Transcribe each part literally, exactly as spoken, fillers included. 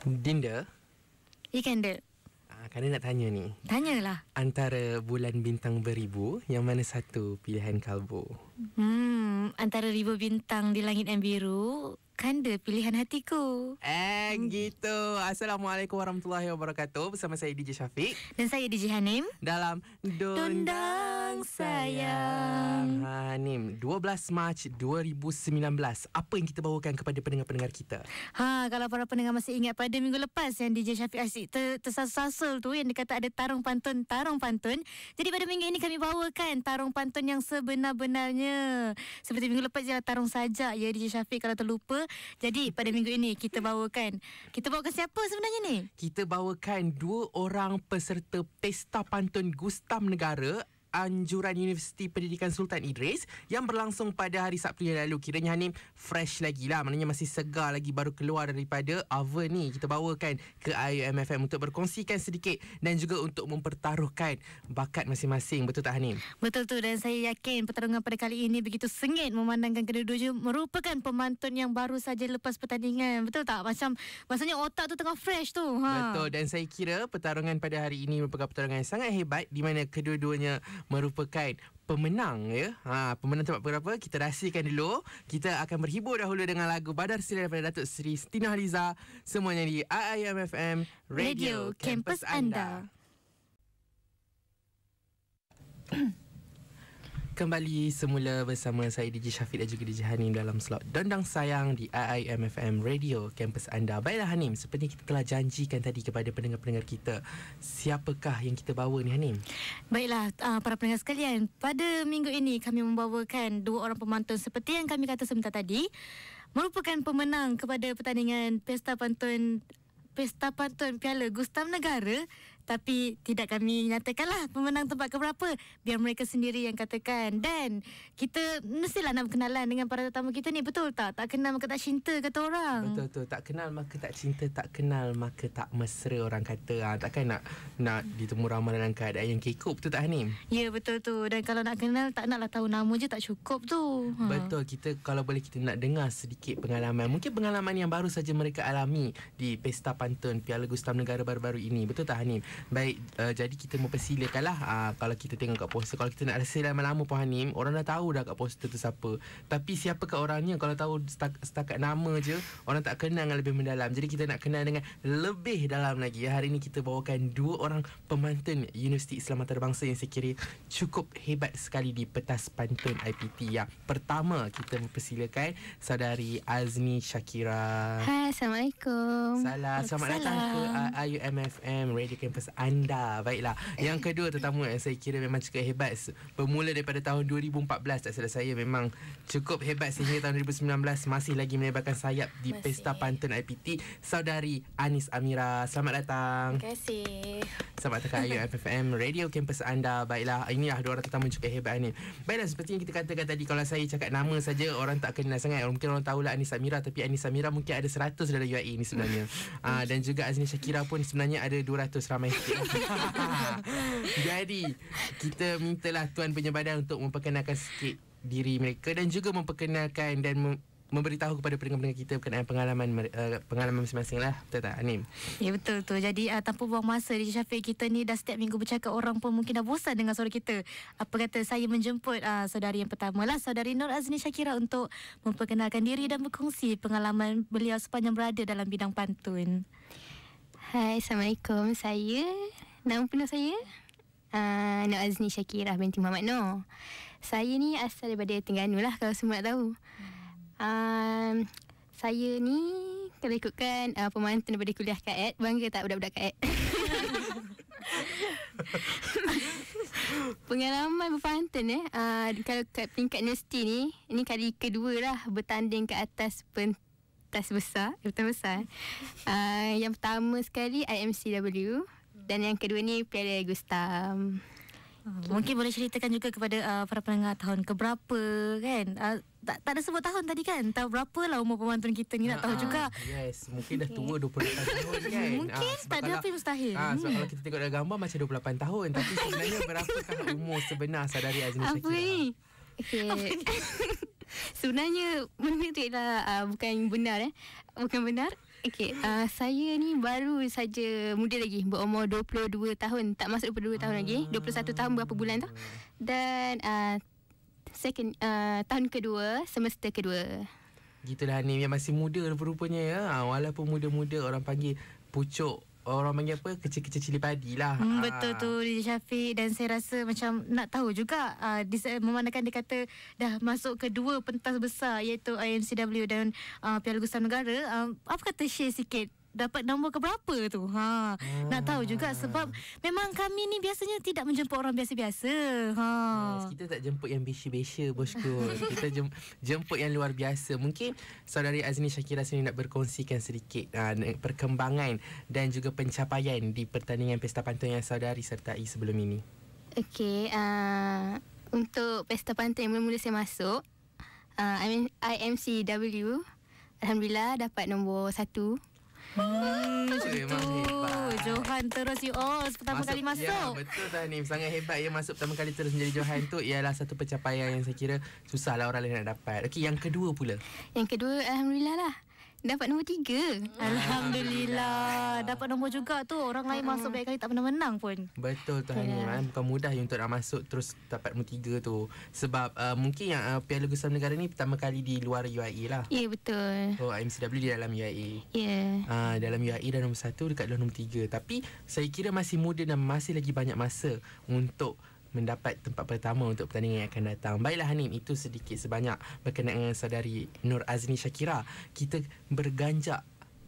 Dinda, Iskandar, ah, Kanda nak tanya ni, tanyalah. antara bulan bintang beribu, yang mana satu pilihan kalbu? Hmm, antara ribu bintang di langit yang biru, Kanda pilihan hatiku. Eh, gitu. Assalamualaikum warahmatullahi wabarakatuh. Bersama saya D J Syafiq Dan saya D J Hanim dalam Dondang Sayang. Hanim, dua belas Mac dua ribu sembilan belas. Apa yang kita bawakan kepada pendengar-pendengar kita? Ha, kalau para pendengar masih ingat pada minggu lepas yang D J Syafiq asyik ter, tersasul tu, yang dikata ada tarung pantun, tarung pantun. Jadi pada minggu ini kami bawakan tarung pantun yang sebenar-benarnya. Seperti minggu lepas ialah tarung sajak ya D J Syafiq kalau terlupa. Jadi pada minggu ini kita bawakan, kita bawakan siapa sebenarnya ni? Kita bawakan dua orang peserta Pesta Pantun Gustam Negara Anjuran Universiti Pendidikan Sultan Idris yang berlangsung pada hari Sabtu yang lalu. Kiranya Hanim fresh lagi lah, maknanya masih segar lagi, baru keluar daripada oven ni. Kita bawakan ke I U M F M untuk berkongsikan sedikit dan juga untuk mempertaruhkan bakat masing-masing. Betul tak Hanim? Betul tu, dan saya yakin pertarungan pada kali ini begitu sengit memandangkan kedua-duanya merupakan pemantun yang baru saja lepas pertandingan. Betul tak? Macam maksudnya otak tu tengah fresh tu. Ha. Betul, dan saya kira pertarungan pada hari ini merupakan pertarungan yang sangat hebat di mana kedua-duanya merupakan pemenang ya. Ha, pemenang tempat berapa? Kita rahsiakan dulu. Kita akan berhibur dahulu dengan lagu Badar Siri daripada Datuk Seri Siti Nurhaliza. Semuanya di I U M F M Radio, Radio Kampus Anda. Kembali semula bersama saya D J Syafiq dan juga D J Hanim dalam slot Dondang Sayang di I I M F M Radio Kampus Anda. Baiklah Hanim, seperti kita telah janjikan tadi kepada pendengar-pendengar kita, siapakah yang kita bawa ni Hanim? Baiklah uh, para pendengar sekalian, pada minggu ini kami membawakan dua orang pemantun seperti yang kami kata sebentar tadi, merupakan pemenang kepada pertandingan Pesta Pantun Pesta Pantun Piala Gustam Negara. Tapi tidak kami nyatakanlah pemenang tempat keberapa, biar mereka sendiri yang katakan. Dan kita mestilah nak berkenalan dengan para tetamu kita ni. Betul tak? Tak kenal maka tak cinta, kata orang. Betul tu, tak kenal maka tak cinta, tak kenal maka tak mesra, orang kata. Ha, takkan nak nak ditemu ramai dalam keadaan yang kekop. Betul tak Hanim? Ya betul tu. Dan kalau nak kenal, tak naklah tahu nama je tak cukup tu. Ha. Betul, kita kalau boleh kita nak dengar sedikit pengalaman, mungkin pengalaman yang baru saja mereka alami di Pesta Pantun Piala Gustam Negara baru-baru ini. Betul tak Hanim? Baik, uh, jadi kita mempersilakanlah uh, kalau kita tengok kat poster. Kalau kita nak rasa lama-lama pun Hanim, orang dah tahu dah kat poster tu siapa. Tapi siapakah orangnya, kalau tahu setakat, setakat nama je, orang tak kenal dengan lebih mendalam. Jadi kita nak kenal dengan lebih dalam lagi. Hari ini kita bawakan dua orang pemantun Universiti Islam Antarabangsa yang saya kira cukup hebat sekali di pentas pantun I P T. Yang pertama, kita mempersilakan saudari Azni Shakira. Hai, Assalamualaikum. Salam, selamat Salam. datang ke uh, I U M F M Radio Kampus Anda. Baiklah, yang kedua tetamu yang saya kira memang cukup hebat, bermula daripada tahun dua ribu empat belas, tak salah saya, memang cukup hebat sehingga tahun dua ribu sembilan belas masih lagi melebarkan sayap di masih. Pesta Pantun I P T, saudari Anis Amira. Selamat datang. Terima kasih. Selamat datang ke I U M F M Radio Kampus Anda. Baiklah, inilah dua orang tetamu cukup hebat ni. Baiklah, seperti yang kita katakan tadi, kalau saya cakap nama saja orang tak kenal sangat. Mungkin orang tahulah Anis Amira, tapi Anis Amira mungkin ada seratus dalam U A E ni sebenarnya. uh, dan juga Azni Shakira pun sebenarnya ada dua ratus, ramai sikit. Jadi kita mintalah Tuan punya badan untuk memperkenalkan sikit diri mereka dan juga memperkenalkan dan mem- memberitahu kepada pendengar-pendengar kita berkenaan pengalaman uh, pengalaman masing-masing lah. Betul tak Hanim? Ya betul tu. Jadi uh, tanpa buang masa, D J Syafiq, kita ni dah setiap minggu bercakap, orang pun mungkin dah bosan dengan suara kita. Apa kata saya menjemput uh, saudari yang pertama lah, saudari Nur Azni Shakira, untuk memperkenalkan diri dan berkongsi pengalaman beliau sepanjang berada dalam bidang pantun. Hai, Assalamualaikum. Saya, nama penuh saya uh, Nur Azni Shakira binti Muhammad Noor. Saya ni asal daripada Terengganu lah, kalau semua nak tahu. uh, Saya ni kalau ikutkan uh, pemantun daripada kuliah K A E T. Bangga tak budak-budak K A E T? Pengalaman berpantun eh uh, kalau kat peringkat universiti ni, ini kali kedua lah bertanding ke atas pentas besar, pentas besar. Uh, yang pertama sekali I M C W dan yang kedua ni Piala Gustam. Mungkin boleh ceritakan juga kepada uh, para pendengar tahun keberapa kan? Uh, tak, tak ada sebut tahun tadi kan? Tahu berapa lah umur pemantun kita ni, nak tahu juga. Yes, mungkin dah tua dua puluh lapan tahun kan? Mungkin ah, tak ada apa yang mustahil. Ah, sebab kalau kita tengok dalam gambar macam dua puluh lapan tahun, tapi sebenarnya berapakah umur sebenar saudari Azni Shakira? Apa ni? Okay. Sebenarnya benda tu ialah uh, bukan benar eh. Bukan benar. Okay, uh, saya ni baru saja muda lagi, berumur dua puluh dua tahun, tak masuk dua puluh dua tahun lagi, dua puluh satu tahun berapa bulan tu. Dan uh, second uh, tahun kedua, semester kedua. Gitulah Hanim yang masih muda rupa-rupanya ya. Ha, walaupun muda-muda orang panggil pucuk, orang panggil apa, kecil-kecil cili padi lah. Hmm, betul tu D J Syafiq. Dan saya rasa macam nak tahu juga uh, dis- memandangkan dia kata dah masuk ke dua pentas besar iaitu I M C W dan uh, Piala Gustam Negara. uh, Apa kata share sikit, dapat nombor ke berapa tu? Ha, hmm. Nak tahu juga sebab memang kami ni biasanya tidak menjemput orang biasa-biasa. Ha. Yes, kita tak jemput yang besya-besya bosku. Kita jem, jemput yang luar biasa. Mungkin saudari Azni Shakira sini nak berkongsikan sedikit uh, perkembangan dan juga pencapaian di pertandingan Pesta Pantun yang saudari sertai sebelum ini. Okey, uh, untuk Pesta Pantun yang mula-mula saya masuk, uh, I M C W, Alhamdulillah dapat nombor satu. Hmm, Memang hebat. Johan terus you all pertama masuk, kali masuk. Ya, betul Tanim. Sangat hebat yang masuk pertama kali terus menjadi Johan tu ialah satu pencapaian yang saya kira susahlah orang lain nak dapat. Okey, yang kedua pula. Yang kedua, Alhamdulillah lah, dapat nombor tiga. Alhamdulillah. Dapat nombor juga tu. Orang lain masuk banyak kali tak pernah menang pun. Betul tu Hanim. Yeah. Bukan mudah untuk nak masuk terus dapat nombor tiga tu. Sebab uh, mungkin yang uh, Piala Gustam Negara ni pertama kali di luar U A E lah. Ya, yeah, betul. Oh, I M C W di dalam U A E. Ya. Yeah. Uh, dalam U A E dah nombor satu, dekat dalam nombor tiga. Tapi saya kira masih muda dan masih lagi banyak masa untuk mendapat tempat pertama untuk pertandingan yang akan datang. Baiklah Hanim, itu sedikit sebanyak berkenaan dengan saudari Nur Azni Shakira. Kita berganjak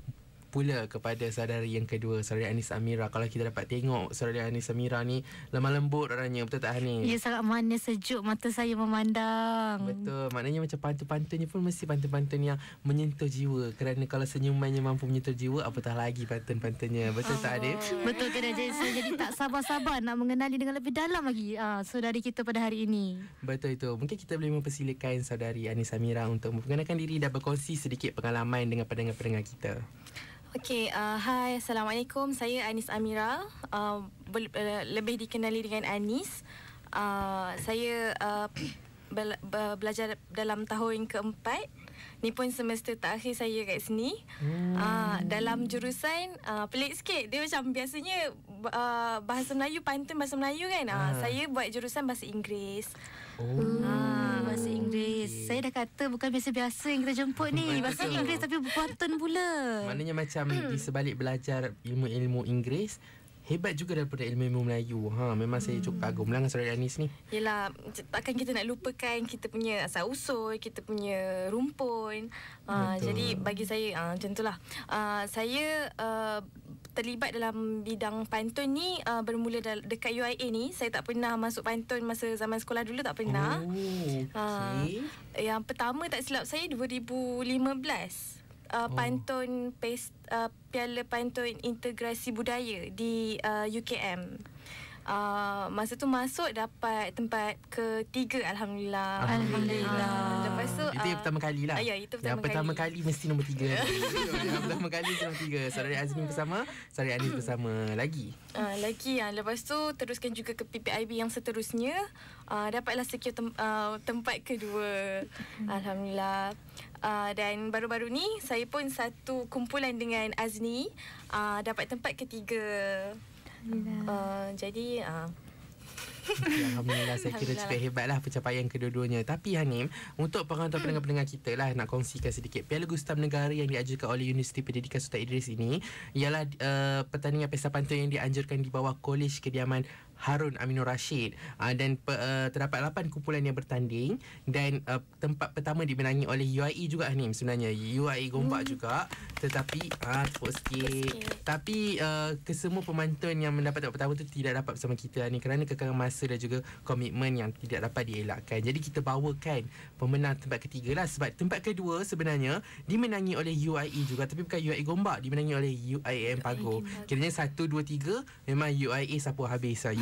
pula kepada saudari yang kedua, saudari Anis Amira. Kalau kita dapat tengok saudari Anis Amira ni lemah lembut orangnya, betul tak Hanim? Ya, sangat manis, sejuk mata saya memandang. Betul, maknanya macam pantun-pantunnya pun mesti pantun-pantun yang menyentuh jiwa. Kerana kalau senyumannya mampu menyentuh jiwa, apatah lagi pantun-pantunnya. Betul oh. tak Adib? Betul tidak, jadi saya jadi tak sabar-sabar nak mengenali dengan lebih dalam lagi uh, saudari kita pada hari ini. Betul itu. Mungkin kita boleh mempersilakan saudari Anis Amira untuk memperkenalkan diri dan berkongsi sedikit pengalaman dengan pendengar-pendengar kita. Okey, uh, hai, Assalamualaikum. Saya Anis Amira, uh, ber, uh, lebih dikenali dengan Anis. Uh, saya uh, bela, be, belajar dalam tahun keempat. Ni pun semester terakhir saya kat sini. Hmm. Uh, dalam jurusan, uh, pelik sikit. Dia macam biasanya uh, bahasa Melayu, pantun bahasa Melayu kan. Uh, Ah. Saya buat jurusan bahasa Inggeris. Oh. Ah, bahasa Inggeris. Okay. Saya dah kata bukan biasa-biasa yang kita jemput ni. Bahasa Betul. Inggeris tapi berpantun pula. Maknanya macam di sebalik belajar ilmu-ilmu Inggeris, hebat juga daripada ilmu-ilmu Melayu. Ha, memang saya cukup kagumlah dengan saudari Anis ni. Yelah, takkan kita nak lupakan kita punya asal usul, kita punya rumpun. Uh, jadi bagi saya uh, macam itulah. Uh, saya uh, terlibat dalam bidang pantun ni uh, bermula dal- dekat U I A ni. Saya tak pernah masuk pantun masa zaman sekolah dulu, tak pernah. Oh, okey. Uh, yang pertama tak silap saya dua ribu lima belas. Uh, Oh. pantun pes, uh, Piala Pantun Integrasi Budaya di uh, U K M. Uh, masa tu masuk dapat tempat ketiga, Alhamdulillah. Alhamdulillah. Uh, lepas tu Itu yang uh, pertama kali lah. ah, ya, itu pertama Yang pertama kali. kali mesti nombor tiga. Yang pertama kali nombor tiga. Saudari Azmi bersama, saudari Anis bersama lagi. Uh, lagi uh, lepas tu teruskan juga ke P P I B yang seterusnya. Uh, dapatlah secure tem- uh, tempat kedua. Alhamdulillah. Uh, dan baru-baru ni saya pun satu kumpulan dengan Azni uh, dapat tempat ketiga. Uh, jadi uh, Alhamdulillah, saya kira cukup hebatlah pencapaian kedua-duanya. Tapi Hanim, untuk penonton-pendengar-pendengar kita lah, nak kongsikan sedikit. Piala Gustam Negara yang diajukan oleh Universiti Pendidikan Sultan Idris ini ialah uh, pertandingan Pesta Pantun yang dianjurkan di bawah Kolej Kediaman Harun Aminur Rashid. Uh, dan uh, terdapat lapan kumpulan yang bertanding dan uh, tempat pertama dimenangi oleh U I A juga Hanim sebenarnya. U I A Gombak hmm. juga. Tetapi uh, tepuk sikit. sikit. Tapi uh, kesemua pemantun yang mendapat tempat pertama tu tidak dapat bersama kita ni kerana kekangan masa dan juga komitmen yang tidak dapat dielakkan. Jadi kita bawakan pemenang tempat ketiga lah, sebab tempat kedua sebenarnya dimenangi oleh U I A juga, tapi bukan U I A Gombak, dimenangi oleh U I A M Pago. Kiranya satu, dua, tiga memang U I A sapu habis lah. U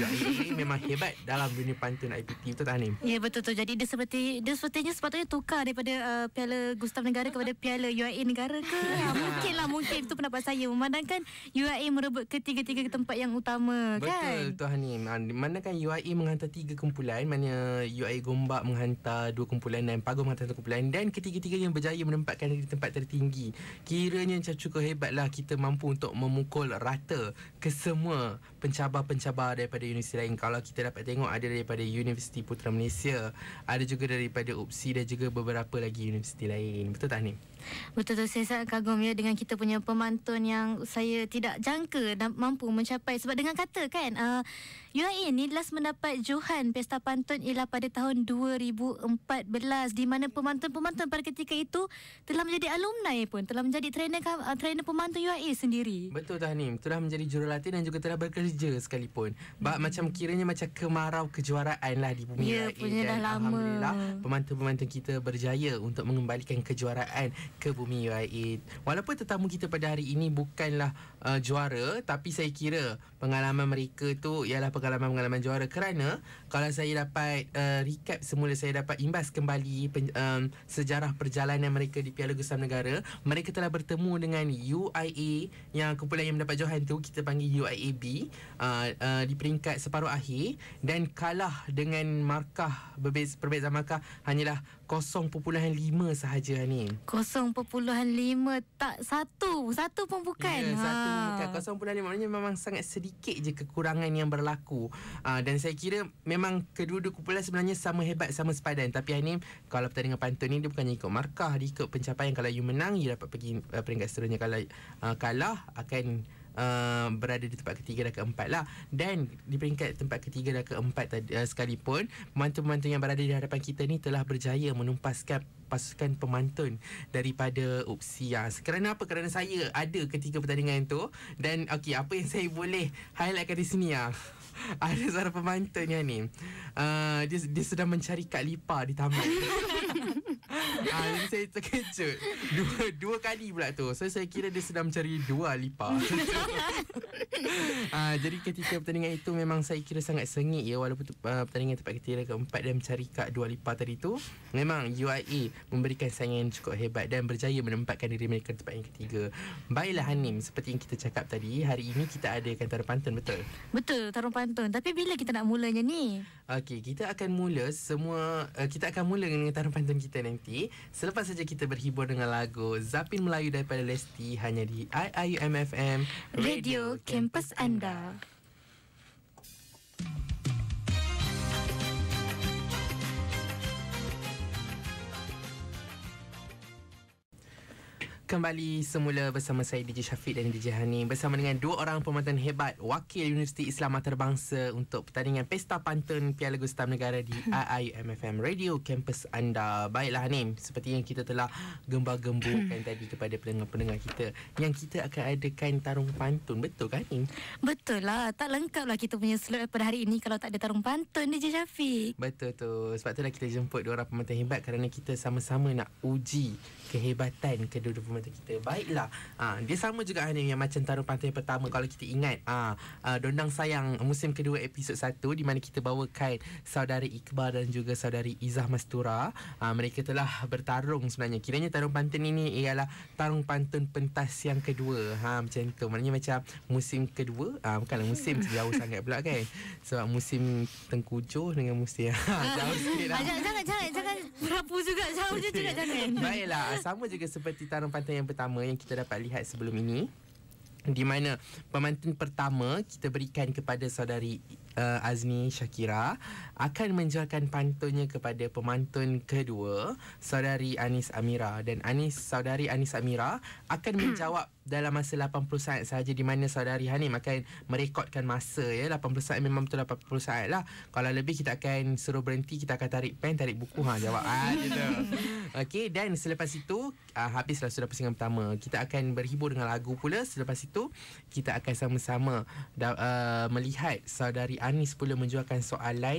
U I A memang hebat dalam dunia pantun I P T. Betul tak Hanim? Ya, betul tu. Jadi dia seperti dia sepertinya sepatutnya tukar daripada uh, Piala Gustav Negara kepada Piala U I A Negara ke? Ha, mungkinlah, mungkin itu pendapat saya. Memandangkan U I A merebut ketiga-tiga tempat yang utama, betul, kan? Betul tu Hanim. Mana kan U I A menghantar tiga kumpulan, mana U I A Gombak menghantar dua kumpulan dan Pagur menghantar satu kumpulan, dan ketiga-tiganya berjaya menempatkan diri di tempat tertinggi. Kiranya macam cukup hebatlah kita mampu untuk memukul rata ke semua pencabar-pencabar daripada universiti lain. Kalau kita dapat tengok, ada daripada Universiti Putra Malaysia, ada juga daripada U P S I dan juga beberapa lagi universiti lain. Betul tak Hanim? Betul tu, saya sangat kagum ya dengan kita punya pemantun yang saya tidak jangka dan mampu mencapai. Sebab dengan kata kan, uh, U I A ni last mendapat Johan Pesta Pantun ialah pada tahun dua ribu empat belas, di mana pemantun-pemantun pada ketika itu telah menjadi alumni pun, telah menjadi trainer uh, trainer pemantun U I A sendiri. Betul tak Hanim? Telah menjadi jurulatih dan juga telah bekerja sekalipun. Bak, hmm. macam kiranya macam kemarau kejuaraan lah di bumi ya, U I A. Punya Dan dah lama. Alhamdulillah pemantun-pemantun kita berjaya untuk mengembalikan kejuaraan ke bumi U I A. Walaupun tetamu kita pada hari ini bukanlah uh, juara, tapi saya kira pengalaman mereka tu ialah pengalaman-pengalaman juara, kerana kalau saya dapat uh, recap semula, saya dapat imbas kembali pen, um, sejarah perjalanan mereka di Piala Gustav Negara. Mereka telah bertemu dengan U I A yang kumpulan yang mendapat Johan tu kita panggil U I A B uh, uh, di peringkat separuh akhir, dan kalah dengan markah berbeza, perbezaan markah hanyalah kosong perpuluhan lima sahaja ni. kosong perpuluhan lima, tak satu. Satu pun bukan. Ya, ha. satu bukan. kosong perpuluhan lima maknanya memang sangat sedikit je kekurangan yang berlaku. Uh, dan saya kira memang kedua-dua kumpulan sebenarnya sama hebat, sama sepadan. Tapi Hanim, kalau pertandingan pantun ni dia bukannya ikut markah, dia ikut pencapaian. Kalau you menang, you dapat pergi uh, peringkat seterusnya. Kalau uh, kalah, akan Uh, berada di tempat ketiga dan keempat lah. Dan di peringkat tempat ketiga dan keempat tadi, uh, sekalipun pemantun-pemantun yang berada di hadapan kita ni telah berjaya menumpaskan pasukan pemantun daripada U P S I. Ya. Kerana apa? Kerana saya ada ketika pertandingan tu. Dan okey, apa yang saya boleh highlightkan di sini ya. Ada seorang pemantun yang ni, uh, dia, dia sedang mencari kad lipa di taman. Ah, jadi saya terkejut. Dua dua kali pula tu. So saya kira dia sedang mencari dua lipa. ah, jadi ketika pertandingan itu memang saya kira sangat sengit ya, walaupun uh, pertandingan tempat ketiga keempat dan mencari kad dua lipa tadi tu, memang U I A memberikan saingan cukup hebat dan berjaya menempatkan diri mereka di tempat yang ketiga. Baiklah Hanim, seperti yang kita cakap tadi, hari ini kita adakan tarung pantun, betul? Betul, tarung pantun. Tapi bila kita nak mulanya ni? Okey, kita akan mula semua uh, kita akan mula dengan tarung pantun kita nanti selepas saja kita berhibur dengan lagu Zapin Melayu daripada Lesti, hanya di I I U M F M Radio Kampus Anda. Kembali semula bersama saya D J Syafiq dan D J Hanim, bersama dengan dua orang pemantun hebat wakil Universiti Islam Antarabangsa untuk pertandingan Pesta Pantun Piala Gustav Negara di I I U M F M Radio Kampus Anda. Baiklah Hanim, seperti yang kita telah gembar-gemburkan tadi kepada pendengar-pendengar kita, yang kita akan adakan tarung pantun, betul kan Hanim? Betul lah, tak lengkap lah kita punya slot pada hari ini kalau tak ada tarung pantun D J Syafiq. Betul tu, sebab itulah kita jemput dua orang pemantun hebat, kerana kita sama-sama nak uji kehebatan kedua-dua pemantun kita. Baiklah, ha, dia sama juga Hanim yang macam tarung pantun yang pertama. Kalau kita ingat ha, ha, Dondang Sayang musim kedua episod satu, di mana kita bawakan saudari Iqbal dan juga saudari Izzah Mastura. ha, Mereka telah bertarung sebenarnya. Kiranya tarung pantun ini ialah tarung pantun pentas yang kedua. ha, Macam tu, maknanya macam musim kedua, ha, bukanlah musim jauh sangat pula kan, sebab musim Tengkujuh dengan musim ha, jauh sikit lah. Jangan, jangan, jangan, jangan berapu juga, jauh je juga jangan. Baiklah, sama juga seperti tarung pantun yang pertama yang kita dapat lihat sebelum ini, di mana pemantun pertama kita berikan kepada saudari uh, Azni Shakira, akan menjualkan pantunnya kepada pemantun kedua, saudari Anis Amira. Dan Anis, saudari Anis Amira akan menjawab dalam masa lapan puluh saat sahaja, di mana saudari Hanim akan merekodkan masa ya. lapan puluh saat memang betul lapan puluh saat lah. Kalau lebih kita akan suruh berhenti, kita akan tarik pen, tarik buku, ha jawab ah gitu. Okey, dan selepas itu ah, habislah sudah pusingan pertama. Kita akan berhibur dengan lagu pula. Selepas itu kita akan sama-sama da, uh, melihat saudari Anis pula menjualkan soalan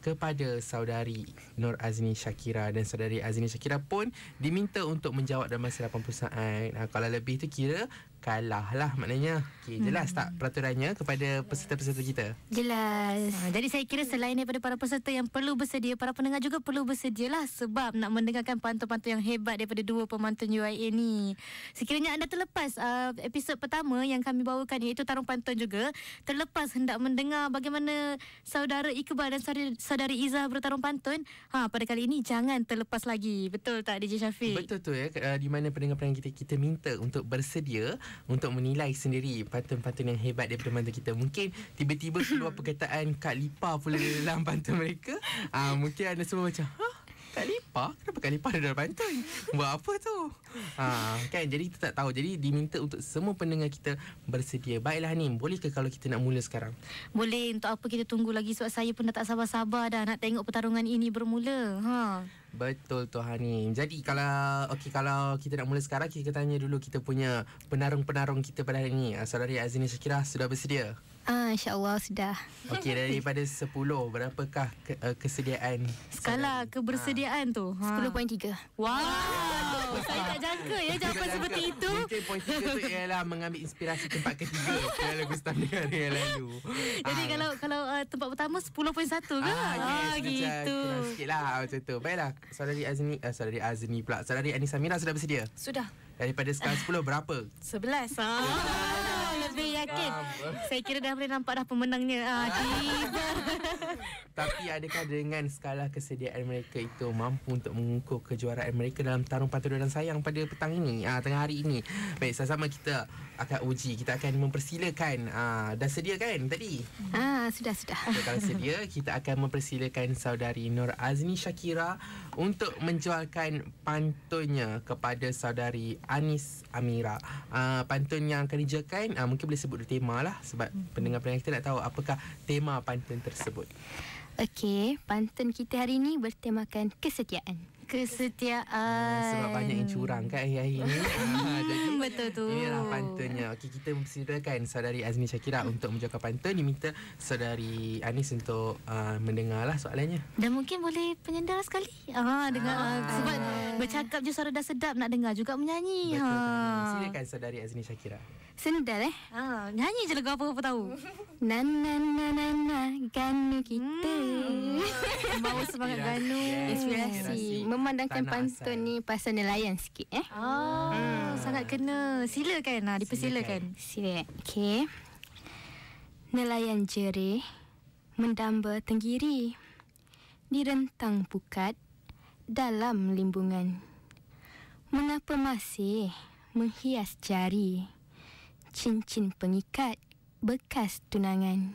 kepada saudari Nur Azni Shakira, dan saudari Azni Shakira pun diminta untuk menjawab dalam masa lapan puluh saat. Ha, kalau lebih tu kira kalah lah maknanya. Okay, jelas hmm. tak peraturannya kepada peserta-peserta kita? Jelas. Ha, jadi saya kira selain daripada para peserta yang perlu bersedia, para pendengar juga perlu bersedialah, sebab nak mendengarkan pantun-pantun yang hebat daripada dua pemantun U I A ni. Sekiranya anda terlepas uh, episod pertama yang kami bawakan, iaitu Tarung Pantun juga, terlepas hendak mendengar bagaimana saudara Iqbal dan saudari, saudari Izzah bertarung pantun, ha, pada kali ini jangan terlepas lagi. Betul tak D J Syafiq? Betul tu ya. Uh, di mana pendengar-pendengar kita, kita minta untuk bersedia untuk menilai sendiri pantun-pantun yang hebat daripada pantun kita. Mungkin tiba-tiba keluar perkataan Kak Lipa pula dalam pantun mereka. Uh, mungkin anda semua macam, hah? Kak Lipa? Kenapa Kak Lipa ada dalam pantun? Buat apa tu? Ha, kan? Jadi kita tak tahu. Jadi diminta untuk semua pendengar kita bersedia. Baiklah Hanim, boleh ke kalau kita nak mula sekarang? Boleh. Untuk apa kita tunggu lagi, sebab saya pun dah tak sabar-sabar dah nak tengok pertarungan ini bermula. Ha. Betul tu Hanim. Jadi kalau okey, kalau kita nak mula sekarang, kita tanya dulu kita punya penarung-penarung kita pada hari ini. Saudari Azni Shakira sudah bersedia? Ah, insya-Allah sudah. Okey, daripada sepuluh, berapakah ke, uh, kesediaan? Skala kebersediaan ha. tu? Ha. sepuluh perpuluhan tiga. Wow, saya tak jangka ya jawapan seperti itu. Mungkin poin tiga tu ialah mengambil inspirasi tempat ketiga Piala Gustam Negara yang lalu. Jadi ha. kalau kalau uh, tempat pertama sepuluh perpuluhan satu ke? Ah, yes, ah gitu. Kurang sikit lah macam tu. Baiklah, saudari Azni, uh, saudari Azni pula. Saudari Anis Amira sudah bersedia? Sudah. Daripada skala sepuluh berapa? Sebelas. Ah, lebih yakin. Saya kira dah boleh nampak dah pemenangnya. Ah, tiba. Tapi adakah dengan skala kesediaan mereka itu mampu untuk mengukur kejuaraan mereka dalam tarung pantun dan sayang pada petang ini, ah, tengah hari ini? Baik, sama-sama kita akan uji. Kita akan mempersilakan. Ah, dah sedia kan tadi? Ah, sudah sudah. So, kalau sedia, kita akan mempersilakan saudari Nur Azni Shakira untuk menjualkan pantunnya kepada saudari Anis Amira. Uh, pantun yang akan dijualkan, uh, mungkin boleh sebut tema lah, sebab hmm. pendengar-pendengar kita nak tahu apakah tema pantun tersebut. Okey, pantun kita hari ini bertemakan kesetiaan. Kesetiaan. Uh, sebab banyak yang curang kan akhir-akhir ini. uh, jadi betul tu. Inilah pantunnya. Okey, kita mempersilakan saudari Azni Shakira untuk menjualkan pantun. Diminta saudari Anis untuk uh, mendengarlah soalannya. Dan mungkin boleh penyendara sekali. Ah, dengar ah. Sebab bercakap je suara dah sedap, nak dengar juga menyanyi. Betul, ha. Silakan saudari Azni Shakira. Senudal eh? Ah, nyanyi je lagu apa-apa tahu. Na na na na na ganu kita. Hmm. Bawa semangat ganu. Yes, Inspirasi. Memandangkan tanah pantun asal ni pasal nelayan sikit eh. Ah, hmm. sangat kena. Silakan lah, dipersilakan. Sila. Okey. Nelayan jerih mendamba tenggiri di rentang pukat dalam limbungan. Mengapa masih menghias jari cincin pengikat bekas tunangan?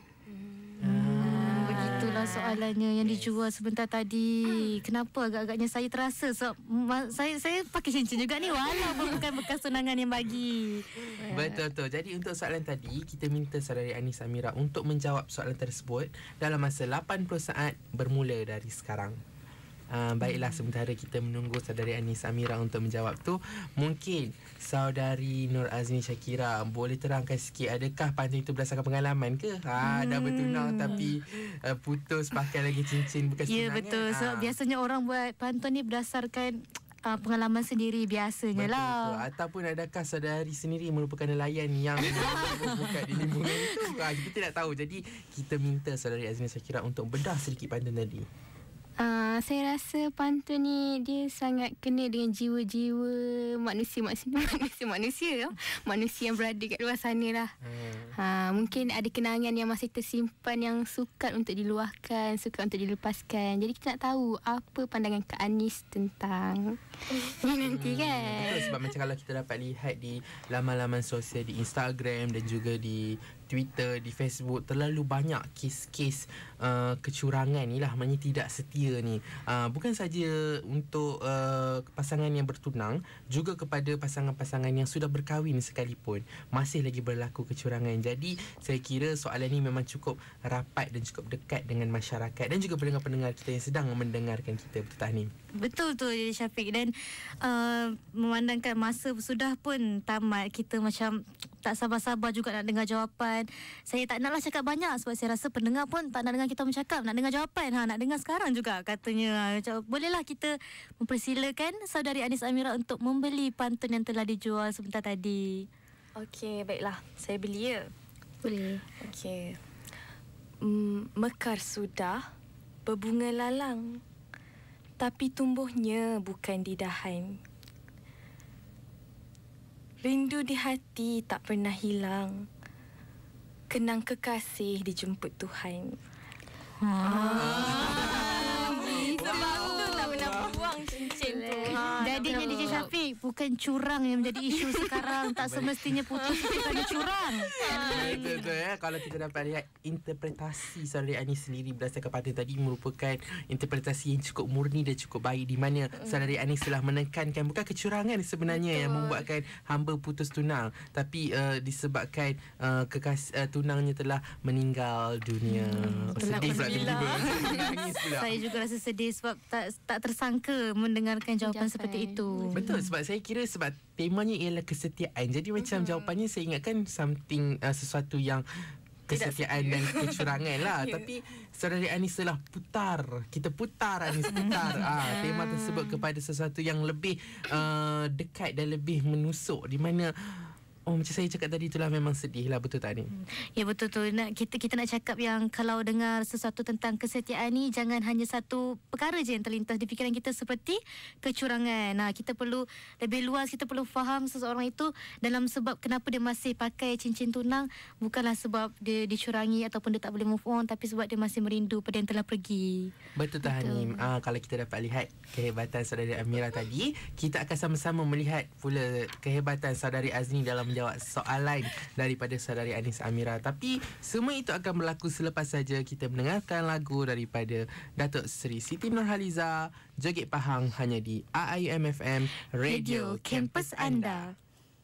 Hmm, begitulah soalannya yang dijual sebentar tadi. Kenapa agak-agaknya saya terasa so, ma- saya saya pakai cincin juga ni walaupun bukan bekas tunangan yang bagi. Betul tu. Jadi untuk soalan tadi, kita minta saudari Anis Amira untuk menjawab soalan tersebut dalam masa lapan puluh saat bermula dari sekarang. Uh, baiklah, sementara kita menunggu saudari Anis Amira untuk menjawab tu, mungkin saudari Nur Azni Shakira boleh terangkan sikit, adakah pantun itu berdasarkan pengalaman ke? Ha, dah bertunang tapi uh, putus pakai lagi cincin bekas Ya, tunangan. betul. So, Ha. biasanya orang buat pantun ni berdasarkan uh, pengalaman sendiri biasanya Betul, lah. betul. Ataupun adakah saudari sendiri merupakan nelayan yang buka di limbungan itu? Ha, kita tidak tahu. Jadi kita minta saudari Azni Shakira untuk bedah sedikit pantun tadi. Uh, saya rasa pantun ni dia sangat kena dengan jiwa-jiwa manusia manusia manusia manusia manusia yang berada kat luar sana lah. Hmm. Ha, mungkin ada kenangan yang masih tersimpan yang sukar untuk diluahkan, sukar untuk dilepaskan. Jadi kita nak tahu apa pandangan Kak Anis tentang ni nanti kan. Betul, sebab macam kalau kita dapat lihat di laman-laman sosial, di Instagram dan juga di Twitter, di Facebook, terlalu banyak kes-kes uh, kecurangan ni lah, maknanya tidak setia ni. Uh, bukan saja untuk uh, pasangan yang bertunang, juga kepada pasangan-pasangan yang sudah berkahwin sekalipun masih lagi berlaku kecurangan. Jadi saya kira soalan ni memang cukup rapat dan cukup dekat dengan masyarakat dan juga pendengar-pendengar kita yang sedang mendengarkan kita. Betul tak, Nim? Betul tu Syafiq. Dan uh, memandangkan masa sudah pun tamat, kita macam tak sabar-sabar juga nak dengar jawapan. Saya tak naklah cakap banyak sebab saya rasa pendengar pun tak nak dengar kita bercakap, nak dengar jawapan. Ha, nak dengar sekarang juga katanya. Macam, bolehlah kita mempersilakan saudari Anis Amira untuk membeli pantun yang telah dijual sebentar tadi. Okey, baiklah. Saya beli ya. Boleh. Okey. Mm, mekar sudah berbunga lalang, tapi tumbuhnya bukan di dahan. Rindu di hati tak pernah hilang, kenang kekasih dijemput Tuhan. Ha. Sebab tu tak pernah buang cincin tu. Ha, Jadinya D J Syafiq bukan curang yang menjadi isu sekarang. Tak semestinya putus itu kerana curang. Betul-betul ya. Kalau kita dapat lihat interpretasi saudari Anis sendiri berdasarkan pantun tadi merupakan interpretasi yang cukup murni dan cukup baik, di mana saudari Anis telah menekankan bukan kecurangan sebenarnya Betul. yang membuatkan hamba putus tunang, tapi uh, disebabkan uh, kekas uh, tunangnya telah meninggal dunia. Hmm, sedih pula tiba-tiba. Nangis pula. Saya juga rasa sedih sebab tak tak tersangka mendengarkan jawapan Jawapan. seperti itu. Betul, sebab saya kira sebab temanya ialah kesetiaan. Jadi macam mm-hmm. jawapannya saya ingatkan something uh, sesuatu yang kesetiaan dan kecurangan lah. Ya. Tapi saudari Anis telah putar. Kita putar Anis putar ah, tema tersebut kepada sesuatu yang lebih uh, dekat dan lebih menusuk, di mana oh, macam saya cakap tadi itulah memang sedih lah, betul tak ni? Ya betul tu. Nak kita kita nak cakap yang kalau dengar sesuatu tentang kesetiaan ni, jangan hanya satu perkara je yang terlintas di fikiran kita seperti kecurangan. Nah, kita perlu lebih luas, kita perlu faham seseorang itu dalam sebab kenapa dia masih pakai cincin tunang, bukanlah sebab dia dicurangi ataupun dia tak boleh move on, tapi sebab dia masih merindu pada yang telah pergi. Betul tak Hanim? Ah, kalau kita dapat lihat kehebatan saudari Amira tadi, kita akan sama-sama melihat pula kehebatan saudari Azni dalam menjawab soalan daripada saudari Anis Amira. Tapi semua itu akan berlaku selepas saja kita mendengarkan lagu daripada Datuk Seri Siti Nurhaliza, Joget Pahang, hanya di A I U M F M Radio Kampus Anda.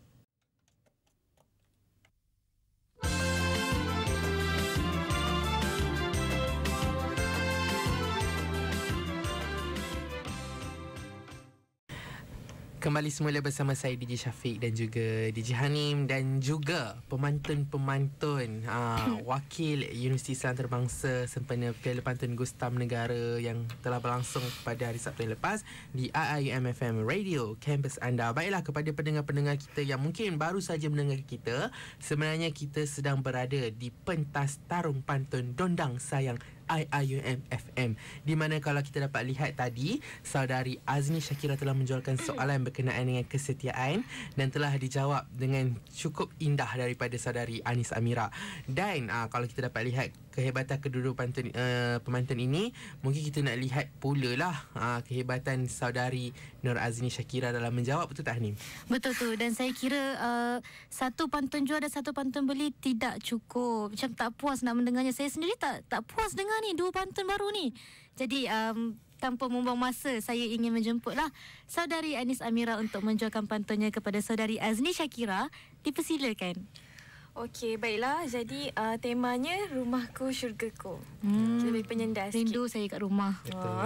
Kembali semula bersama saya D J Syafiq dan juga D J Hanim dan juga pemantun-pemantun aa, wakil Universiti Islam Antarabangsa sempena Piala Pantun Gustam Negara yang telah berlangsung pada hari Sabtu yang lepas di A I U M F M Radio Kampus Anda. Baiklah, kepada pendengar-pendengar kita yang mungkin baru saja mendengar kita, sebenarnya kita sedang berada di pentas tarung pantun Dondang Sayang I I U M F M, di mana kalau kita dapat lihat tadi, saudari Azni Shakira telah menjualkan soalan berkenaan dengan kesetiaan dan telah dijawab dengan cukup indah daripada saudari Anis Amira. Dan aa, kalau kita dapat lihat kehebatan kedua-dua pantun, uh, pemantun ini, mungkin kita nak lihat pula lah aa, kehebatan saudari Nur Azni Shakira dalam menjawab, betul tak Hanim? Betul tu. Dan saya kira uh, satu pantun jual dan satu pantun beli tidak cukup. Macam tak puas nak mendengarnya. Saya sendiri tak tak puas dengar ni dua pantun baru ni. Jadi um, tanpa membuang masa, saya ingin menjemputlah saudari Anis Amira untuk menjualkan pantunnya kepada saudari Azni Shakira. Dipersilakan. Okey, baiklah. Jadi uh, temanya Rumahku Syurgaku. Hmm. Lebih penyendas Rindu saya kat rumah. Betul.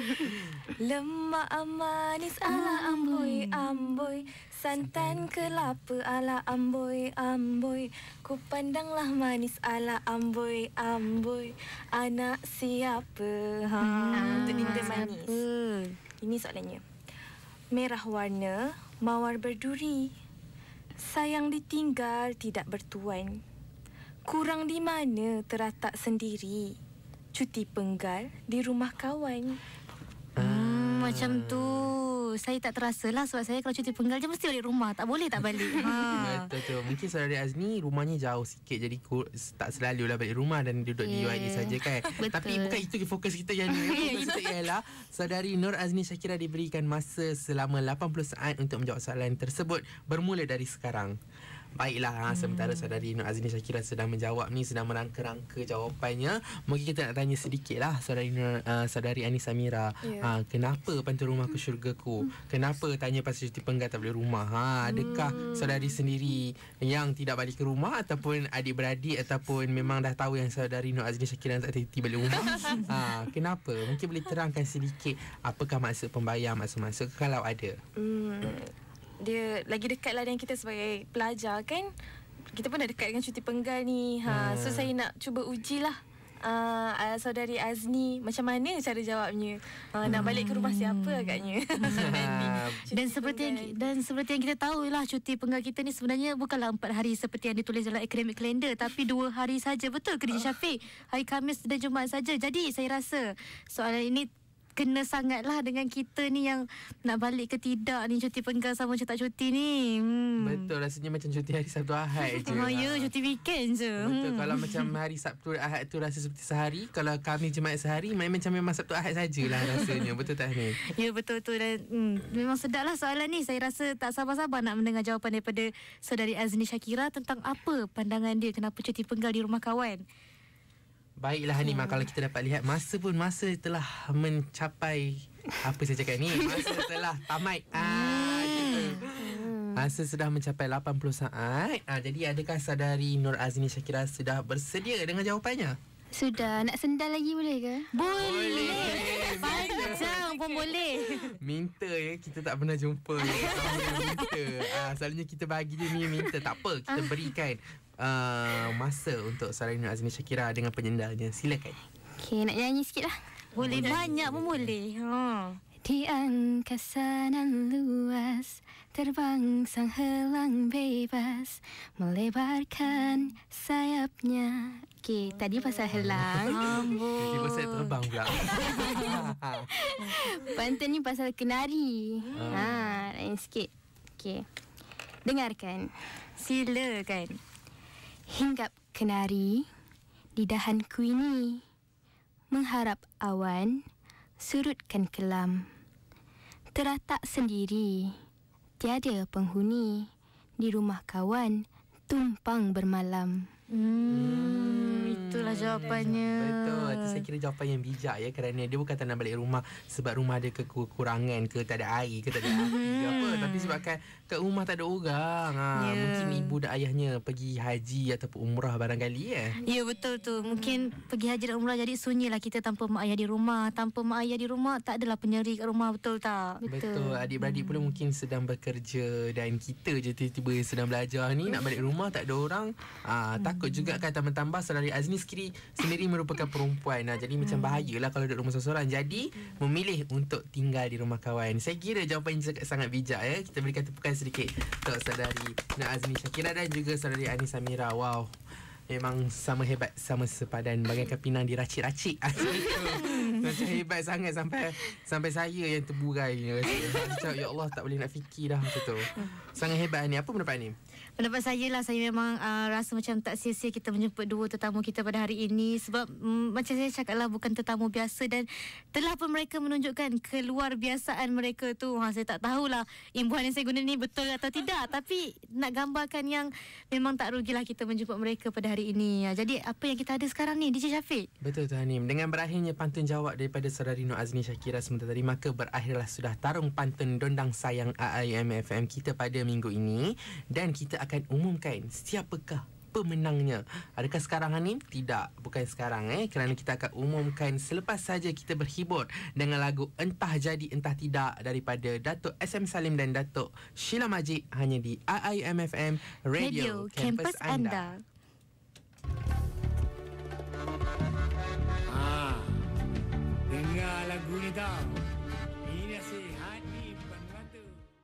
Lemak manis ala amboi amboi, santan kelapa ala amboi amboi, ku pandanglah manis ala amboi amboi, anak siapa? Ha, untuk Dinda Manis. Apa? Ini soalannya. Merah warna, mawar berduri, sayang ditinggal tidak bertuan, kurang di mana terletak sendiri, cuti penggal di rumah kawan. Hmm, macam tu. Saya tak terasa lah sebab saya kalau cuti penggal je mesti balik rumah. Tak boleh tak balik. Ha. Betul tu. Mungkin saudari Azni rumahnya jauh sikit, jadi ku, tak selalu lah balik rumah dan duduk yeah. di U I A saja kan. Betul. Tapi bukan itu fokus kita yang ni. Fokus kita ialah saudari Nur Azni Shakira diberikan masa selama lapan puluh saat untuk menjawab soalan tersebut bermula dari sekarang. Baiklah, ha, sementara saudari Nur Azni Shakira sedang menjawab ni, sedang merangka-rangka jawapannya, mungkin kita nak tanya sedikit lah saudari Nur, uh, saudari Anis Amira. Yeah. Ha, kenapa pantun Rumahku Syurgaku? Kenapa tanya pasal cuti penggal tak balik rumah? Ha, adakah hmm. saudari sendiri yang tidak balik ke rumah, ataupun adik-beradik, ataupun memang dah tahu yang saudari Nur Azni Shakira tak tiba balik rumah? Ha, kenapa? Mungkin boleh terangkan sedikit apakah maksud pembayar, maksud-maksud kalau ada? Hmm, dia lagi dekat lah dengan kita sebagai pelajar kan. kita pun dah dekat dengan cuti penggal ni. Ha, so saya nak cuba ujilah uh, uh, saudari Azni macam mana cara jawabnya. Uh, nak balik ke rumah siapa agaknya. Dan seperti yang, dan seperti yang kita tahu lah, cuti penggal kita ni sebenarnya bukanlah empat hari seperti yang ditulis dalam academic calendar, tapi dua hari saja. Betul ke D J Syafiq? Hari Khamis dan Jumaat saja. Jadi saya rasa soalan ini kena sangatlah dengan kita ni yang nak balik ke tidak ni, cuti penggal sama macam tak cuti ni. Hmm. Betul, rasanya macam cuti hari Sabtu Ahad je. Oh ya, cuti weekend je. Betul, Hmm. kalau macam hari Sabtu Ahad tu rasa seperti sehari, kalau Khamis Jumaat sehari, main macam memang Sabtu Ahad sajalah rasanya. Betul tak ni? Ya, betul tu. Dan hmm, memang sedaplah soalan ni. Saya rasa tak sabar-sabar nak mendengar jawapan daripada saudari Azni Shakira tentang apa pandangan dia kenapa cuti penggal di rumah kawan. Baiklah Hanimah, kalau kita dapat lihat masa pun masa telah mencapai, apa saya cakap ni, masa telah tamat. Ah, gitu. Masa sudah mencapai lapan puluh saat. Ah, jadi adakah saudari Nur Azni Shakira sudah bersedia dengan jawapannya? Sudah. Nak sendal lagi boleh ke? Boleh. Panjang pun boleh. Minta ya, kita tak pernah jumpa ya. Minta. Ah, selalunya kita bagi dia ni minta. Tak apa, kita berikan uh, masa untuk saudari Nur Azni Shakira dengan penyendalnya. Silakan. Okey, nak nyanyi sikit lah. Boleh banyak pun boleh. Ha. Di angkasa nan luas, terbang sang helang bebas, melebarkan sayapnya. Okey, tadi pasal helang. Tiba-tiba saya terbang pula. Pantun ni pasal kenari. Ha, lain sikit. Okey. Dengarkan. Silakan. Hinggap kenari di dahanku ini, mengharap awan surutkan kelam. Teratak sendiri, tiada penghuni, di rumah kawan tumpang bermalam. Hmm, itulah jawapannya. Betul. Itu saya kira jawapan yang bijak ya, kerana dia bukan tak nak balik rumah sebab rumah ada kekurangan ke, tak ada air ke, tak ada api ke apa, tapi sebabkan kat rumah tak ada orang. Ha, Ya. mungkin ibu dan ayahnya pergi haji ataupun umrah barangkali ya. Ya, betul tu. Mungkin pergi haji dan umrah jadi sunyilah kita tanpa mak ayah di rumah. Tanpa mak ayah di rumah tak adalah penyeri kat rumah, betul tak? Betul. Adik-beradik pula mungkin sedang bekerja dan kita je tiba-tiba sedang belajar ni nak balik rumah tak ada orang. Ah, takut juga kan, tambah-tambah saudari Azni sendiri, sendiri merupakan perempuan. Nah, jadi macam bahayalah kalau duduk rumah seorang-seorang. Jadi memilih untuk tinggal di rumah kawan. Saya kira jawapan yang sangat bijak ya. Kita berikan tepukan sedikit untuk saudari Nur Azni Shakira dan juga saudari Anis Amira. Wow. Memang sama hebat, sama sepadan, bagaikan pinang diracik-racik. Macam hebat sangat sampai sampai saya yang terburai. Macam ya Allah, tak boleh nak fikir dah macam tu. Sangat hebat ni. Apa pendapat ni? Pendapat saya lah, saya memang uh, rasa macam tak sia-sia kita menjemput dua tetamu kita pada hari ini. Sebab mm, macam saya cakap lah, bukan tetamu biasa dan telah pun mereka menunjukkan keluar biasaan mereka tu. Ha, saya tak tahulah imbuhan yang saya guna ni betul atau tidak. Tapi nak gambarkan yang memang tak rugilah kita menjemput mereka pada hari ini. Ha, jadi apa yang kita ada sekarang ni, D J Syafiq? Betul tu Hanim. Dengan berakhirnya pantun jawab daripada saudari Nur Azni Shakira sebentar tadi, maka berakhirlah sudah tarung pantun Dondang Sayang A I M F M kita pada minggu ini. Dan kita akan umumkan siapakah pemenangnya. Adakah sekarang Hanim? Tidak, bukan sekarang eh kerana kita akan umumkan selepas saja kita berhibur dengan lagu Entah Jadi Entah Tidak daripada Datuk S M Salim dan Datuk Sheila Majid, hanya di A I M F M Radio, Radio Kampus Anda. Ah, dengar lagu ni tau. Ini nasihat ni bukan kata.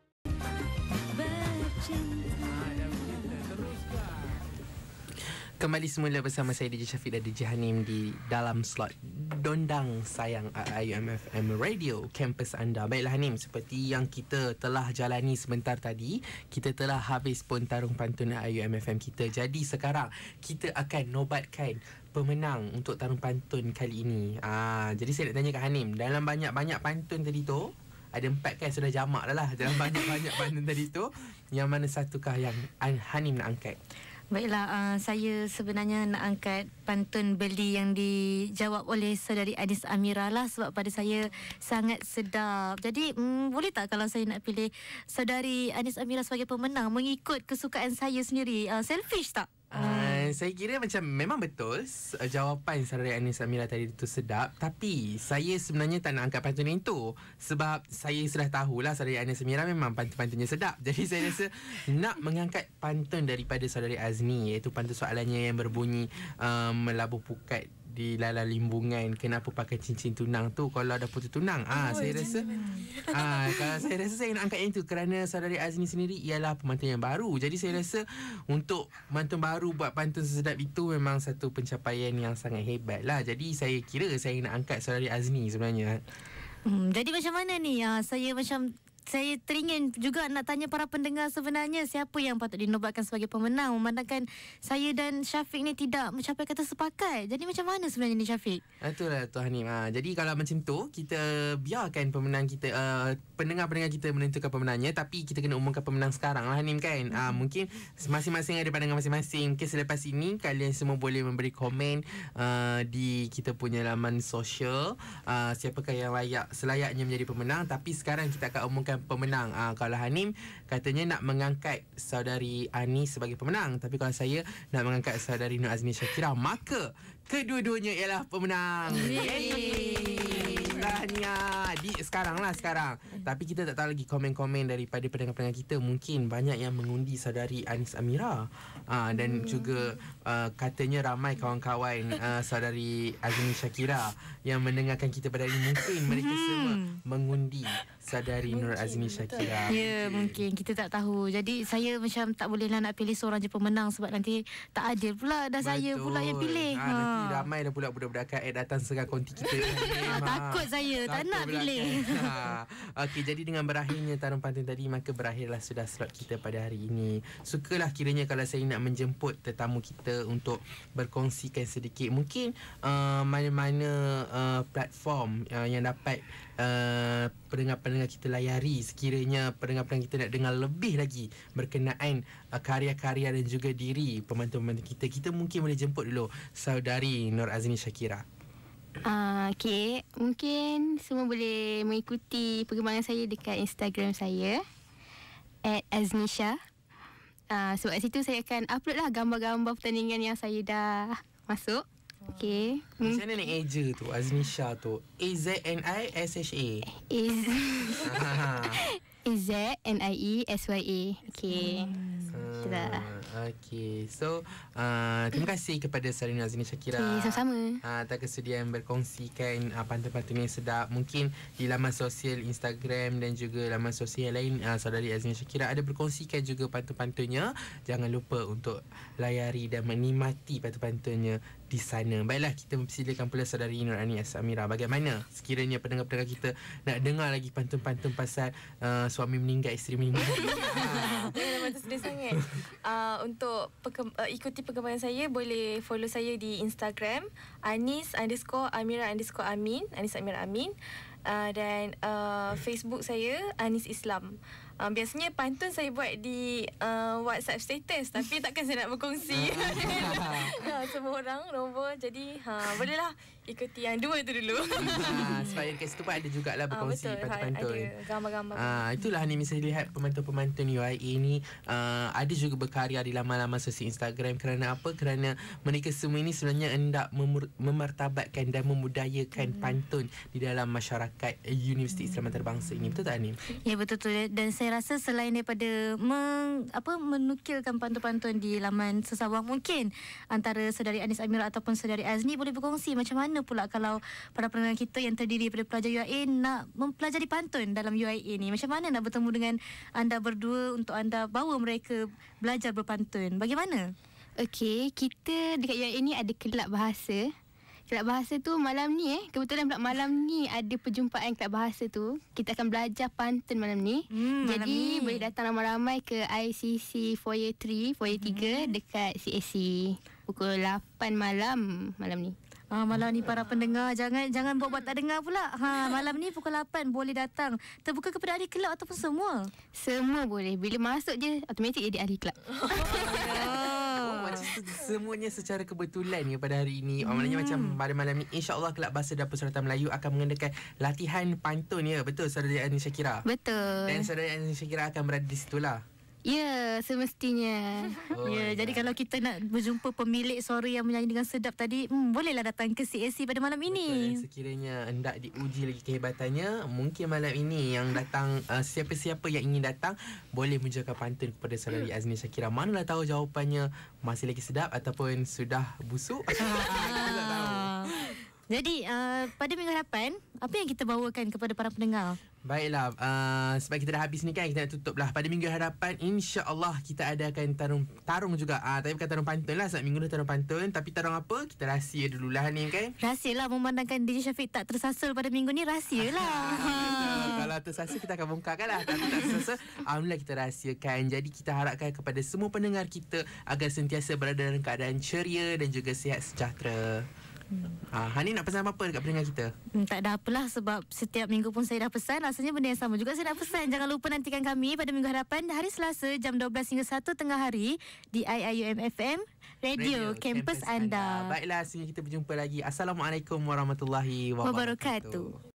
Ah, lagu kita teruskan. Kembali semula bersama saya D J Syafiq dan D J Hanim di dalam slot Dondang Sayang A I M F M Radio Kampus Anda. Baiklah Hanim, seperti yang kita telah jalani sebentar tadi, kita telah habis pun tarung pantun A I M F M kita. Jadi sekarang kita akan nobatkan pemenang untuk tarung pantun kali ini. Ah, jadi saya nak tanya kat Hanim, dalam banyak-banyak pantun tadi tu, ada empat kan sudah jamak dah lah. Dalam banyak-banyak pantun tadi tu, yang mana satukah yang Hanim nak angkat? Baiklah, uh, saya sebenarnya nak angkat pantun Beli yang dijawab oleh saudari Anis Amira lah, sebab pada saya sangat sedap. Jadi mm, boleh tak kalau saya nak pilih saudari Anis Amira sebagai pemenang mengikut kesukaan saya sendiri? Uh, selfish tak? Uh, saya kira macam memang betul uh, jawapan saudari Anis Amira tadi itu sedap, tapi saya sebenarnya tak nak angkat pantun itu sebab saya sudah tahulah saudari Anis Amira memang pantun-pantunnya sedap. Jadi saya rasa nak mengangkat pantun daripada saudari Azni, iaitu pantun soalannya yang berbunyi um, melabuh pukat di lala limbungan, kenapa pakai cincin tunang tu kalau ada putus tunang. Ah, oh, saya rasa ah, kalau saya rasa saya nak angkat yang tu kerana saudari Azni sendiri ialah pemantun yang baru. Jadi saya rasa untuk pemantun baru buat pantun sesedap itu memang satu pencapaian yang sangat hebat lah. Jadi saya kira saya nak angkat saudari Azni sebenarnya. Hmm, jadi macam mana ni? Ah, saya macam saya teringin juga nak tanya para pendengar sebenarnya siapa yang patut dinobatkan sebagai pemenang memandangkan saya dan Syafiq ni tidak mencapai kata sepakat. Jadi macam mana sebenarnya ni Syafiq? Itulah Tuan Hanim. Ha, jadi kalau macam tu kita biarkan pemenang kita uh, pendengar-pendengar kita menentukan pemenangnya, tapi kita kena umumkan pemenang sekarang lah Hanim kan. Hmm. Uh, mungkin masing-masing ada pandangan masing-masing. Mungkin selepas ini kalian semua boleh memberi komen uh, di kita punya laman sosial uh, siapakah yang layak selayaknya menjadi pemenang. Tapi sekarang kita akan umumkan pemenang. Ah, kalau Hanim katanya nak mengangkat saudari Anis sebagai pemenang, tapi kalau saya nak mengangkat saudari Nur Azni Shakira, maka kedua-duanya ialah pemenang. Yeay. Tahniah. Di sekarang lah sekarang. Tapi kita tak tahu lagi komen-komen daripada pendengar-pendengar kita. Mungkin banyak yang mengundi saudari Anis Amira. Ah, dan hmm. juga uh, katanya ramai kawan-kawan uh, saudari Azni Shakira yang mendengarkan kita pada hari ini. Mungkin mereka hmm. semua mengundi saudari Nur Azni Shakira. Ya, mungkin kita tak tahu. Jadi saya macam tak bolehlah nak pilih seorang je pemenang sebab nanti tak adil pula. Dah Betul. Saya pula yang pilih. Ha, ha. Nanti ramai dah pula budak-budak K A D datang serang konti kita. ha, takut saya, tak nak pilih. Ha. Okey, jadi dengan berakhirnya tarung pantun tadi, maka berakhirlah sudah slot kita pada hari ini. Sukalah kiranya kalau saya nak menjemput tetamu kita untuk berkongsikan sedikit. Mungkin uh, mana-mana uh, platform uh, yang dapat Uh, pendengar-pendengar kita layari sekiranya pendengar-pendengar kita nak dengar lebih lagi berkenaan uh, karya-karya dan juga diri pemantun-pemantun kita, kita mungkin boleh jemput dulu saudari Nur Azni Shakira. Uh, okay, mungkin semua boleh mengikuti perkembangan saya dekat Instagram saya at aznisha. Uh, sebab situ saya akan upload lah gambar-gambar pertandingan yang saya dah masuk. Okay. Macam mana nak eja tu Aznisha tu? A Z N I S H A. A Z N I E S Y A. Okay. Hmm. Okay. So uh, terima kasih kepada Sarina Azni Shakira. Okay, sama-sama. Uh, atas kesediaan berkongsikan uh, pantun-pantun yang sedap. Mungkin di laman sosial Instagram dan juga laman sosial lain uh, saudari Azni Shakira ada berkongsikan juga pantun-pantunnya. Jangan lupa untuk layari dan menikmati pantun-pantunnya di sana. Baiklah, kita mempersilakan pula saudari Nur Anis Amira. Bagaimana sekiranya pendengar-pendengar kita nak dengar lagi pantun-pantun pasal uh, suami meninggal, isteri meninggal? Jangan sedih sangat. Uh, untuk perkem- uh, ikuti perkembangan saya, boleh follow saya di Instagram Anis underscore Amira underscore Amin, Anis Amira Amin. Uh, dan uh, Facebook saya Anis Islam. Uh, biasanya pantun saya buat di uh, WhatsApp status, tapi takkan saya nak berkongsi ha, semua orang nombor. Jadi ha, bolehlah ikuti yang dua tu dulu. ha, sebab dekat situ pun ada jugalah berkongsi uh, betul, pantun-pantun. Ada gambar-gambar. Uh, itulah ni misalnya lihat pemantun-pemantun U I A ni uh, ada juga berkarya di laman-laman sosial Instagram. Kerana apa? Kerana mereka semua ini sebenarnya hendak memur- memartabatkan dan memudayakan hmm. pantun di dalam masyarakat Universiti Islam Antarabangsa ini. Betul tak Anim? Ya, betul-betul. Dan saya rasa selain daripada meng, apa, menukilkan pantun-pantun di laman sesawang, mungkin antara saudari Anis Amira ataupun saudari Azni boleh berkongsi macam mana pula kalau para pendengar kita yang terdiri daripada pelajar U I A nak mempelajari pantun dalam U I A ni. Macam mana nak bertemu dengan anda berdua untuk anda bawa mereka belajar berpantun? Bagaimana? Okey, kita dekat U I A ni ada kelab bahasa. Kelab bahasa tu malam ni eh kebetulan pula malam ni ada perjumpaan kelab bahasa tu. Kita akan belajar pantun malam ni. Hmm, Jadi malam ni boleh datang ramai-ramai ke I C C Foyer tiga, Foyer tiga hmm. dekat C S C pukul lapan malam malam ni. Ah, malam ni para pendengar jangan jangan buat-buat tak dengar pula. Ha, malam ni pukul lapan boleh datang. Terbuka kepada ahli kelab ataupun semua? Semua boleh. Bila masuk je automatik jadi ahli kelab. Semuanya secara kebetulan ya pada hari ini. Hmm. Maknanya macam pada malam ni insya-Allah Kelab Bahasa dan Persuratan Melayu akan mengadakan latihan pantun ya. Betul saudari Anis Shakira? Betul. Dan saudari Anis Shakira akan berada di situlah. Ya, semestinya. Oh, Ya, jadi kalau kita nak berjumpa pemilik suara yang menyanyi dengan sedap tadi, hmm, bolehlah datang ke C A C pada malam Betul, ini. dan sekiranya hendak diuji lagi kehebatannya, mungkin malam ini yang datang, uh, siapa-siapa yang ingin datang boleh menjaga pantun kepada saudari Azni Shakira. Manalah tahu jawapannya masih lagi sedap ataupun sudah busuk. Kita tak tahu. Jadi, uh, pada minggu hadapan, apa yang kita bawakan kepada para pendengar? Baiklah, uh, sebab kita dah habis ni kan, kita nak tutup lah. Pada minggu hadapan, insya-Allah kita adakan tarung tarung juga. Ah, uh, tapi bukan tarung pantun lah, sebab minggu ni tarung pantun. Tapi tarung apa? Kita rahsia dululah ni kan. Rahsia lah, memandangkan D J Syafiq tak tersasul pada minggu ni, rahsia lah. Betul. Kalau tersasul kita akan bongkarkan lah. Tapi tak tersasul, alhamdulillah kita rahsiakan. Jadi kita harapkan kepada semua pendengar kita agar sentiasa berada dalam keadaan ceria dan juga sihat sejahtera. Hmm. Ha, Hani nak pesan apa-apa dekat pendengar kita? Hmm, tak ada apalah, sebab setiap minggu pun saya dah pesan. Rasanya benda yang sama juga saya nak pesan. Jangan lupa nantikan kami pada minggu hadapan hari Selasa jam dua belas hingga satu tengah hari di I I U M F M Radio, Radio Kampus anda. anda. Baiklah, sehingga kita berjumpa lagi. Assalamualaikum warahmatullahi wabarakatuh. wabarakatuh.